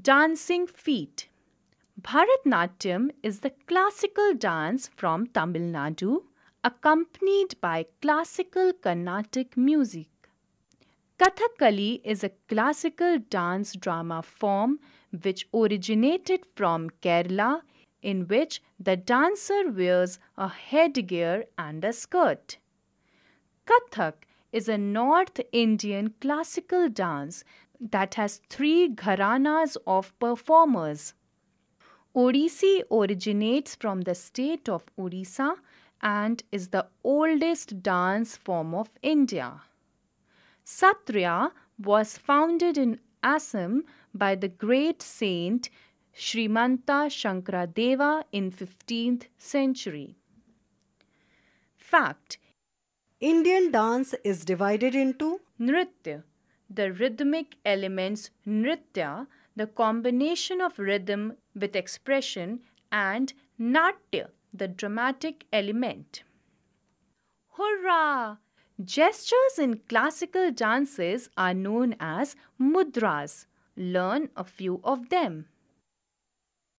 Dancing feet. Bharatnatyam is the classical dance from Tamil Nadu, accompanied by classical Carnatic music. Kathakali is a classical dance drama form which originated from Kerala, in which the dancer wears a headgear and a skirt. Kathak is a North Indian classical dance that has three gharanas of performers. Odissi originates from the state of Odisha and is the oldest dance form of India. Satriya was founded in Assam by the great saint Srimanta Shankaradeva in 15th century. Fact: Indian dance is divided into Nritya, the rhythmic elements Nritya, the combination of rhythm with expression, and Natya, the dramatic element. Hurrah! Gestures in classical dances are known as mudras. Learn a few of them.